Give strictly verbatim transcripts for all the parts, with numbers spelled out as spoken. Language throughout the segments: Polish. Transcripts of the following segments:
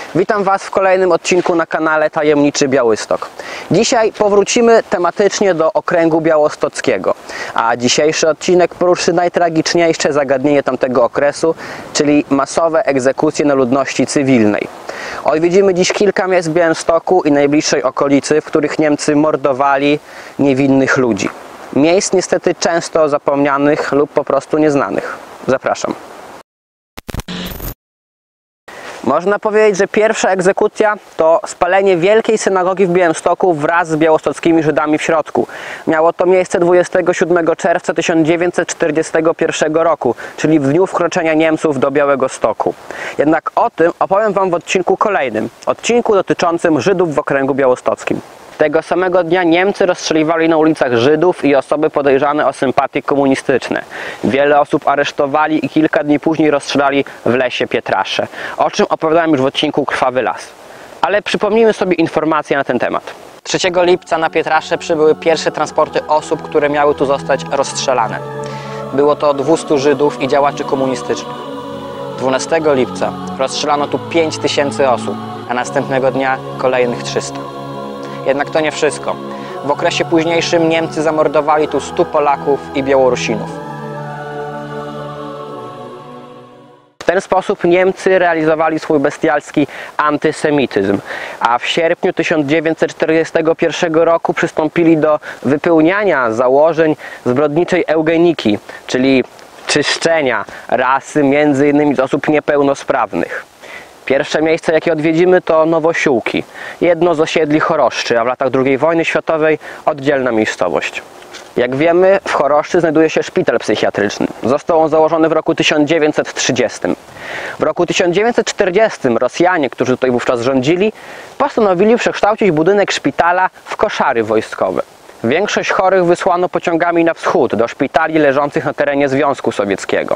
Witam Was w kolejnym odcinku na kanale Tajemniczy Białystok. Dzisiaj powrócimy tematycznie do okręgu białostockiego, a dzisiejszy odcinek poruszy najtragiczniejsze zagadnienie tamtego okresu, czyli masowe egzekucje na ludności cywilnej. Odwiedzimy dziś kilka miejsc w Białymstoku i najbliższej okolicy, w których Niemcy mordowali niewinnych ludzi. Miejsc niestety często zapomnianych lub po prostu nieznanych. Zapraszam. Można powiedzieć, że pierwsza egzekucja to spalenie wielkiej synagogi w Białymstoku wraz z białostockimi Żydami w środku. Miało to miejsce dwudziestego siódmego czerwca tysiąc dziewięćset czterdziestego pierwszego roku, czyli w dniu wkroczenia Niemców do Białegostoku. Jednak o tym opowiem Wam w odcinku kolejnym, odcinku dotyczącym Żydów w okręgu białostockim. Tego samego dnia Niemcy rozstrzeliwali na ulicach Żydów i osoby podejrzane o sympatie komunistyczne. Wiele osób aresztowali i kilka dni później rozstrzelali w lesie Pietrasze, o czym opowiadałem już w odcinku Krwawy Las. Ale przypomnijmy sobie informacje na ten temat. trzeciego lipca na Pietrasze przybyły pierwsze transporty osób, które miały tu zostać rozstrzelane. Było to dwustu Żydów i działaczy komunistycznych. dwunastego lipca rozstrzelano tu pięć tysięcy osób, a następnego dnia kolejnych trzysta. Jednak to nie wszystko. W okresie późniejszym Niemcy zamordowali tu stu Polaków i Białorusinów. W ten sposób Niemcy realizowali swój bestialski antysemityzm, a w sierpniu tysiąc dziewięćset czterdziestego pierwszego roku przystąpili do wypełniania założeń zbrodniczej eugeniki, czyli czyszczenia rasy między innymi z osób niepełnosprawnych. Pierwsze miejsce, jakie odwiedzimy, to Nowosiłki, jedno z osiedli Choroszczy, a w latach drugiej wojny światowej oddzielna miejscowość. Jak wiemy, w Choroszczy znajduje się szpital psychiatryczny. Został on założony w roku tysiąc dziewięćset trzydziestym. W roku tysiąc dziewięćset czterdziestym Rosjanie, którzy tutaj wówczas rządzili, postanowili przekształcić budynek szpitala w koszary wojskowe. Większość chorych wysłano pociągami na wschód, do szpitali leżących na terenie Związku Sowieckiego.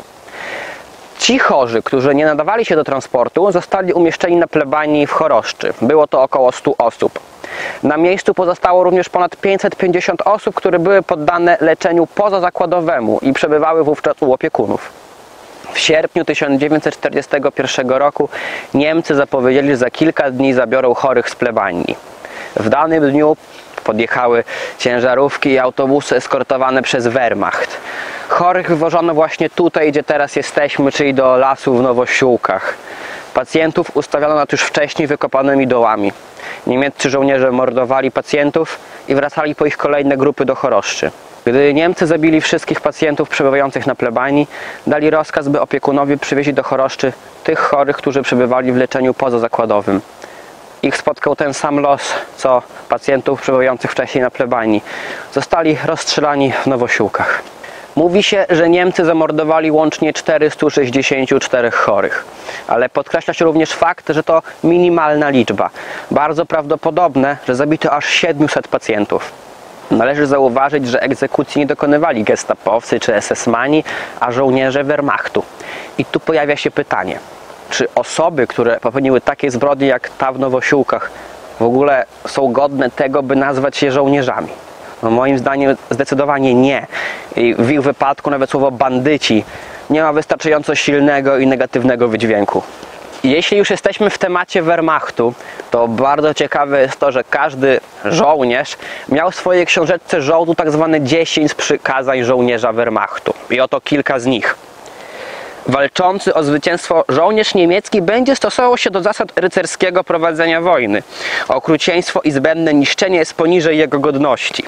Ci chorzy, którzy nie nadawali się do transportu, zostali umieszczeni na plebanii w Choroszczy. Było to około stu osób. Na miejscu pozostało również ponad pięćset pięćdziesiąt osób, które były poddane leczeniu pozazakładowemu i przebywały wówczas u opiekunów. W sierpniu tysiąc dziewięćset czterdziestego pierwszego roku Niemcy zapowiedzieli, że za kilka dni zabiorą chorych z plebanii. W danym dniu podjechały ciężarówki i autobusy eskortowane przez Wehrmacht. Chorych wywożono właśnie tutaj, gdzie teraz jesteśmy, czyli do lasu w Nowosiłkach. Pacjentów ustawiono nad już wcześniej wykopanymi dołami. Niemieccy żołnierze mordowali pacjentów i wracali po ich kolejne grupy do Choroszczy. Gdy Niemcy zabili wszystkich pacjentów przebywających na plebanii, dali rozkaz, by opiekunowie przywieźli do Choroszczy tych chorych, którzy przebywali w leczeniu pozazakładowym. Ich spotkał ten sam los, co pacjentów przebywających wcześniej na plebanii. Zostali rozstrzelani w Nowosiłkach. Mówi się, że Niemcy zamordowali łącznie czterystu sześćdziesięciu czterech chorych. Ale podkreśla się również fakt, że to minimalna liczba. Bardzo prawdopodobne, że zabito aż siedmiuset pacjentów. Należy zauważyć, że egzekucji nie dokonywali gestapowcy czy esesmani, a żołnierze Wehrmachtu. I tu pojawia się pytanie. Czy osoby, które popełniły takie zbrodnie jak ta w Nowosiłkach, w ogóle są godne tego, by nazwać się żołnierzami? No moim zdaniem zdecydowanie nie. I w ich wypadku nawet słowo bandyci nie ma wystarczająco silnego i negatywnego wydźwięku. Jeśli już jesteśmy w temacie Wehrmachtu, to bardzo ciekawe jest to, że każdy żołnierz miał w swojej książeczce żołdu tak zwane dziesięć przykazań żołnierza Wehrmachtu. I oto kilka z nich. Walczący o zwycięstwo żołnierz niemiecki będzie stosował się do zasad rycerskiego prowadzenia wojny. Okrucieństwo i zbędne niszczenie jest poniżej jego godności.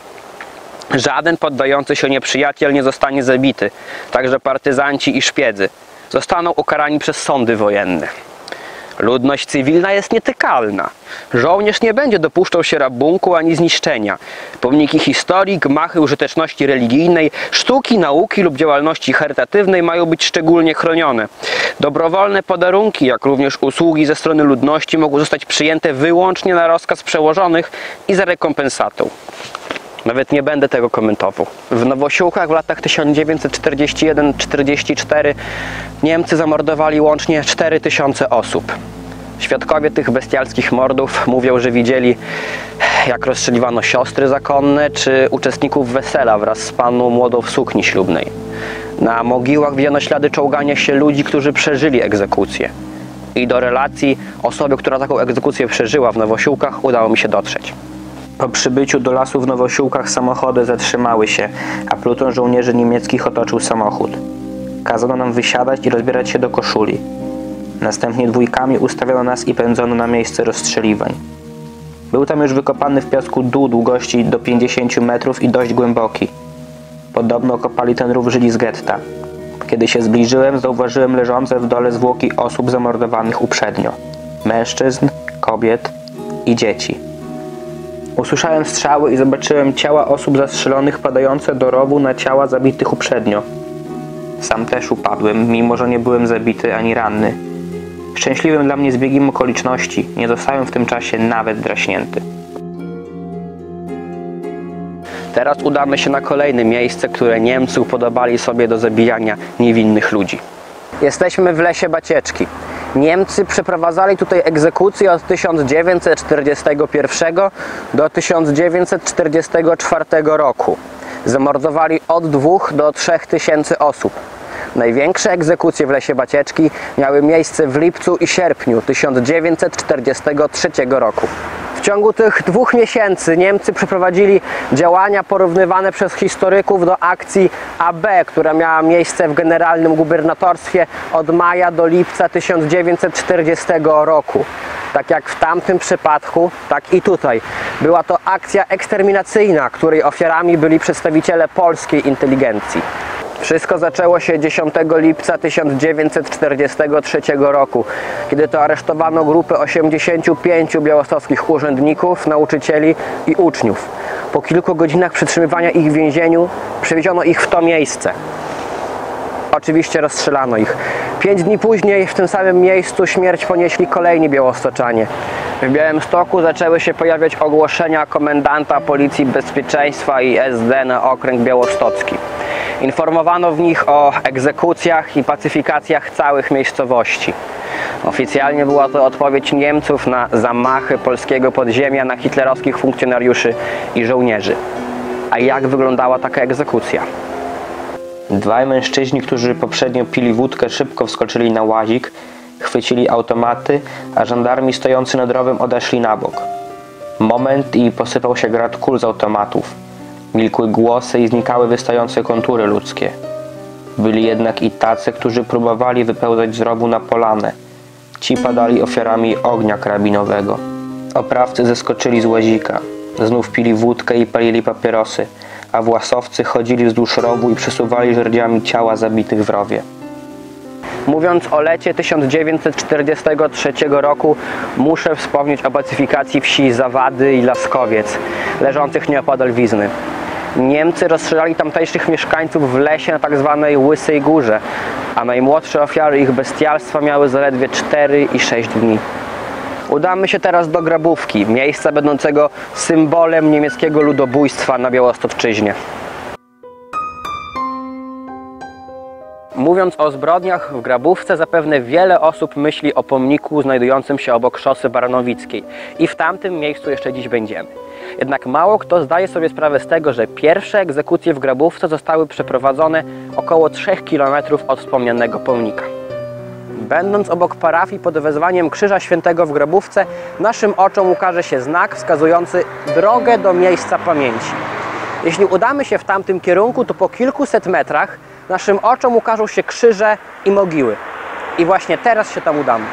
Żaden poddający się nieprzyjaciel nie zostanie zabity. Także partyzanci i szpiedzy zostaną ukarani przez sądy wojenne. Ludność cywilna jest nietykalna. Żołnierz nie będzie dopuszczał się rabunku ani zniszczenia. Pomniki historii, gmachy użyteczności religijnej, sztuki, nauki lub działalności charytatywnej mają być szczególnie chronione. Dobrowolne podarunki, jak również usługi ze strony ludności mogą zostać przyjęte wyłącznie na rozkaz przełożonych i za rekompensatą. Nawet nie będę tego komentował. W Nowosiłkach w latach tysiąc dziewięćset czterdziesty pierwszy do czterdziestego czwartego Niemcy zamordowali łącznie cztery tysiące osób. Świadkowie tych bestialskich mordów mówią, że widzieli, jak rozstrzeliwano siostry zakonne czy uczestników wesela wraz z panną młodą w sukni ślubnej. Na mogiłach widziano ślady czołgania się ludzi, którzy przeżyli egzekucję. I do relacji osoby, która taką egzekucję przeżyła w Nowosiłkach, udało mi się dotrzeć. Po przybyciu do lasu w Nowosiłkach samochody zatrzymały się, a pluton żołnierzy niemieckich otoczył samochód. Kazano nam wysiadać i rozbierać się do koszuli. Następnie dwójkami ustawiono nas i pędzono na miejsce rozstrzeliwań. Był tam już wykopany w piasku dół długości do pięćdziesięciu metrów i dość głęboki. Podobno kopali ten rów Żydzi z getta. Kiedy się zbliżyłem, zauważyłem leżące w dole zwłoki osób zamordowanych uprzednio. Mężczyzn, kobiet i dzieci. Usłyszałem strzały i zobaczyłem ciała osób zastrzelonych padające do rowu na ciała zabitych uprzednio. Sam też upadłem, mimo że nie byłem zabity ani ranny. Szczęśliwym dla mnie zbiegiem okoliczności, nie zostałem w tym czasie nawet draśnięty. Teraz udamy się na kolejne miejsce, które Niemcy upodobali sobie do zabijania niewinnych ludzi. Jesteśmy w lesie Bacieczki. Niemcy przeprowadzali tutaj egzekucje od tysiąc dziewięćset czterdziestego pierwszego do tysiąc dziewięćset czterdziestego czwartego roku. Zamordowali od dwóch do trzech tysięcy osób. Największe egzekucje w lesie Bacieczki miały miejsce w lipcu i sierpniu tysiąc dziewięćset czterdziestego trzeciego roku. W ciągu tych dwóch miesięcy Niemcy przeprowadzili działania porównywane przez historyków do akcji A B, która miała miejsce w Generalnym Gubernatorstwie od maja do lipca tysiąc dziewięćset czterdziestego roku. Tak jak w tamtym przypadku, tak i tutaj. Była to akcja eksterminacyjna, której ofiarami byli przedstawiciele polskiej inteligencji. Wszystko zaczęło się dziesiątego lipca tysiąc dziewięćset czterdziestego trzeciego roku, kiedy to aresztowano grupę osiemdziesięciu pięciu białostockich urzędników, nauczycieli i uczniów. Po kilku godzinach przetrzymywania ich w więzieniu przewieziono ich w to miejsce. Oczywiście rozstrzelano ich. Pięć dni później w tym samym miejscu śmierć ponieśli kolejni białostoczanie. W Białymstoku zaczęły się pojawiać ogłoszenia komendanta Policji Bezpieczeństwa i S D na okręg białostocki. Informowano w nich o egzekucjach i pacyfikacjach całych miejscowości. Oficjalnie była to odpowiedź Niemców na zamachy polskiego podziemia na hitlerowskich funkcjonariuszy i żołnierzy. A jak wyglądała taka egzekucja? Dwaj mężczyźni, którzy poprzednio pili wódkę, szybko wskoczyli na łazik, chwycili automaty, a żandarmi stojący nad rowem odeszli na bok. Moment i posypał się grad kul z automatów. Milkły głosy i znikały wystające kontury ludzkie. Byli jednak i tacy, którzy próbowali wypełzać z rowu na polanę. Ci padali ofiarami ognia karabinowego. Oprawcy zeskoczyli z łazika. Znów pili wódkę i palili papierosy, a własowcy chodzili wzdłuż rowu i przesuwali żerdziami ciała zabitych w rowie. Mówiąc o lecie tysiąc dziewięćset czterdziestego trzeciego roku, muszę wspomnieć o pacyfikacji wsi Zawady i Laskowiec, leżących nieopodal Wizny. Niemcy rozstrzelali tamtejszych mieszkańców w lesie na tak zwanej Łysej Górze, a najmłodsze ofiary ich bestialstwa miały zaledwie cztery i sześć dni. Udamy się teraz do Grabówki, miejsca będącego symbolem niemieckiego ludobójstwa na Białostoczczyźnie. Mówiąc o zbrodniach w Grabówce, zapewne wiele osób myśli o pomniku znajdującym się obok szosy baranowickiej. I w tamtym miejscu jeszcze dziś będziemy. Jednak mało kto zdaje sobie sprawę z tego, że pierwsze egzekucje w Grabówce zostały przeprowadzone około trzech kilometrów od wspomnianego pomnika. Będąc obok parafii pod wezwaniem Krzyża Świętego w Grabówce, naszym oczom ukaże się znak wskazujący drogę do miejsca pamięci. Jeśli udamy się w tamtym kierunku, to po kilkuset metrach naszym oczom ukażą się krzyże i mogiły. I właśnie teraz się tam udamy.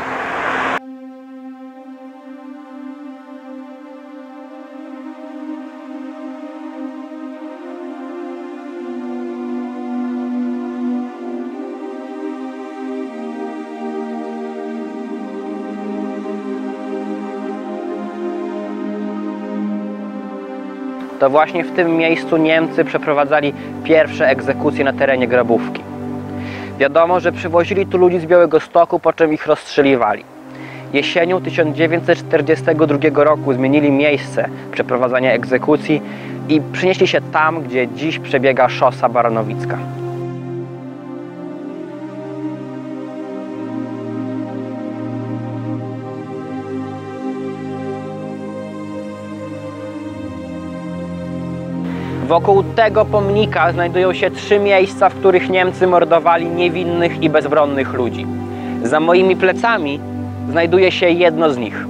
To właśnie w tym miejscu Niemcy przeprowadzali pierwsze egzekucje na terenie Grabówki. Wiadomo, że przywozili tu ludzi z Białegostoku, po czym ich rozstrzeliwali. Jesienią tysiąc dziewięćset czterdziestego drugiego roku zmienili miejsce przeprowadzania egzekucji i przenieśli się tam, gdzie dziś przebiega szosa baranowicka. Wokół tego pomnika znajdują się trzy miejsca, w których Niemcy mordowali niewinnych i bezbronnych ludzi. Za moimi plecami znajduje się jedno z nich.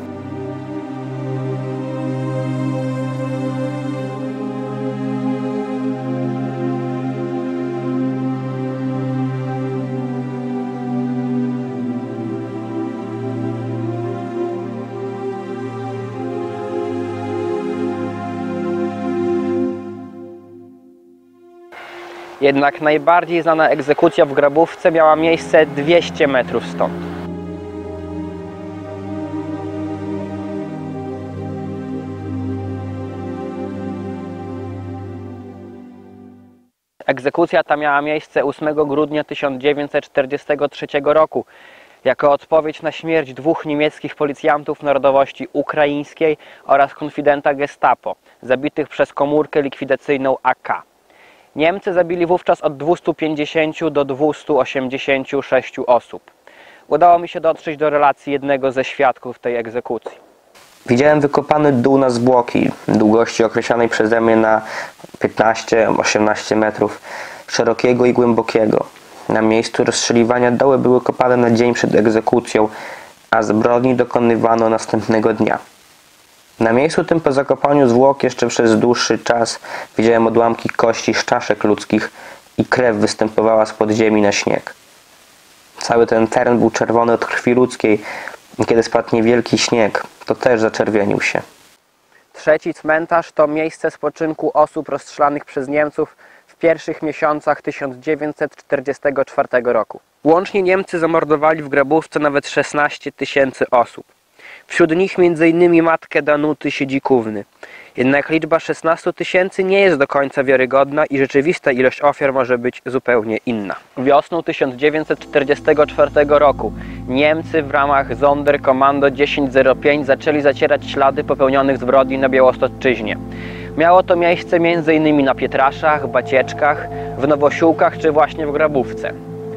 Jednak najbardziej znana egzekucja w Grabówce miała miejsce dwieście metrów stąd. Egzekucja ta miała miejsce ósmego grudnia tysiąc dziewięćset czterdziestego trzeciego roku jako odpowiedź na śmierć dwóch niemieckich policjantów narodowości ukraińskiej oraz konfidenta Gestapo, zabitych przez komórkę likwidacyjną A K. Niemcy zabili wówczas od dwustu pięćdziesięciu do dwustu osiemdziesięciu sześciu osób. Udało mi się dotrzeć do relacji jednego ze świadków tej egzekucji. Widziałem wykopany dół na zwłoki, długości określonej przeze mnie na piętnaście do osiemnastu metrów, szerokiego i głębokiego. Na miejscu rozstrzeliwania doły były kopane na dzień przed egzekucją, a zbrodni dokonywano następnego dnia. Na miejscu tym po zakopaniu zwłok jeszcze przez dłuższy czas widziałem odłamki kości z czaszek ludzkich i krew występowała z podziemi na śnieg. Cały ten teren był czerwony od krwi ludzkiej i kiedy spadł niewielki śnieg, to też zaczerwienił się. Trzeci cmentarz to miejsce spoczynku osób rozstrzelanych przez Niemców w pierwszych miesiącach tysiąc dziewięćset czterdziestego czwartego roku. Łącznie Niemcy zamordowali w Grabówce nawet szesnaście tysięcy osób. Wśród nich między innymi matkę Danuty Siedzikówny. Jednak liczba szesnastu tysięcy nie jest do końca wiarygodna i rzeczywista ilość ofiar może być zupełnie inna. Wiosną tysiąc dziewięćset czterdziestego czwartego roku Niemcy w ramach Sonderkommando tysiąc pięć zaczęli zacierać ślady popełnionych zbrodni na Białostoczyźnie. Miało to miejsce między innymi na Pietraszach, Bacieczkach, w Nowosiłkach czy właśnie w Grabówce.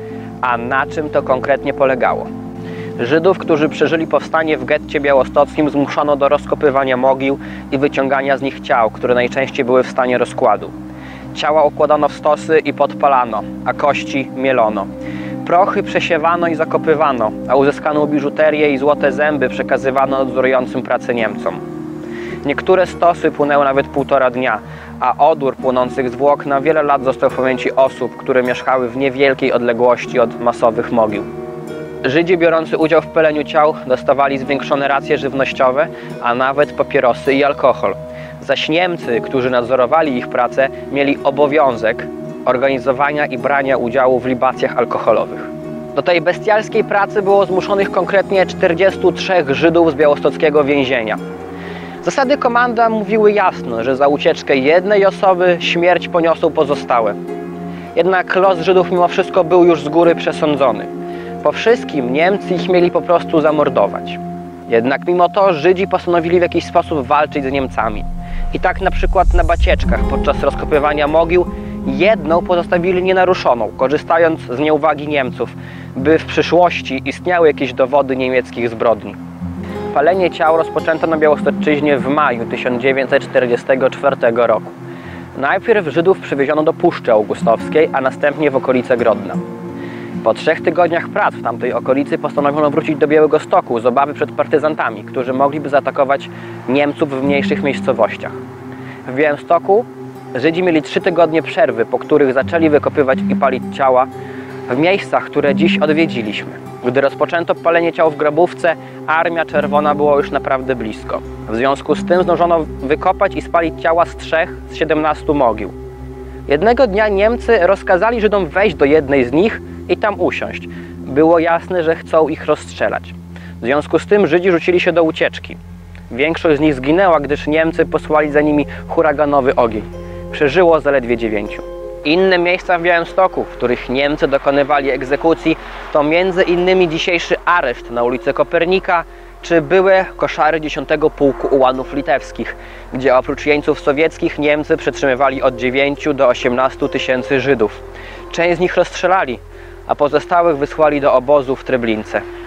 A na czym to konkretnie polegało? Żydów, którzy przeżyli powstanie w getcie białostockim, zmuszono do rozkopywania mogił i wyciągania z nich ciał, które najczęściej były w stanie rozkładu. Ciała układano w stosy i podpalano, a kości mielono. Prochy przesiewano i zakopywano, a uzyskaną biżuterię i złote zęby przekazywano nadzorującym pracę Niemcom. Niektóre stosy płynęły nawet półtora dnia, a odór płonących zwłok na wiele lat został w pamięci osób, które mieszkały w niewielkiej odległości od masowych mogił. Żydzi biorący udział w paleniu ciał dostawali zwiększone racje żywnościowe, a nawet papierosy i alkohol. Zaś Niemcy, którzy nadzorowali ich pracę, mieli obowiązek organizowania i brania udziału w libacjach alkoholowych. Do tej bestialskiej pracy było zmuszonych konkretnie czterdziestu trzech Żydów z białostockiego więzienia. Zasady komanda mówiły jasno, że za ucieczkę jednej osoby śmierć poniosą pozostałe. Jednak los Żydów mimo wszystko był już z góry przesądzony. Po wszystkim Niemcy ich mieli po prostu zamordować. Jednak mimo to Żydzi postanowili w jakiś sposób walczyć z Niemcami. I tak na przykład na Bacieczkach podczas rozkopywania mogił jedną pozostawili nienaruszoną, korzystając z nieuwagi Niemców, by w przyszłości istniały jakieś dowody niemieckich zbrodni. Palenie ciał rozpoczęto na Białostoczyźnie w maju tysiąc dziewięćset czterdziestego czwartego roku. Najpierw Żydów przewieziono do Puszczy Augustowskiej, a następnie w okolice Grodna. Po trzech tygodniach prac w tamtej okolicy postanowiono wrócić do Białegostoku z obawy przed partyzantami, którzy mogliby zaatakować Niemców w mniejszych miejscowościach. W Białymstoku Żydzi mieli trzy tygodnie przerwy, po których zaczęli wykopywać i palić ciała w miejscach, które dziś odwiedziliśmy. Gdy rozpoczęto palenie ciał w Grabówce, Armia Czerwona była już naprawdę blisko. W związku z tym zdążono wykopać i spalić ciała z trzech z siedemnastu mogił. Jednego dnia Niemcy rozkazali Żydom wejść do jednej z nich i tam usiąść. Było jasne, że chcą ich rozstrzelać. W związku z tym Żydzi rzucili się do ucieczki. Większość z nich zginęła, gdyż Niemcy posłali za nimi huraganowy ogień. Przeżyło zaledwie dziewięciu. Inne miejsca w Białymstoku, w których Niemcy dokonywali egzekucji, to między innymi dzisiejszy areszt na ulicy Kopernika, czy były koszary dziesiątego Pułku Ułanów Litewskich, gdzie oprócz jeńców sowieckich Niemcy przetrzymywali od dziewięciu do osiemnastu tysięcy Żydów. Część z nich rozstrzelali, a pozostałych wysłali do obozu w Treblince.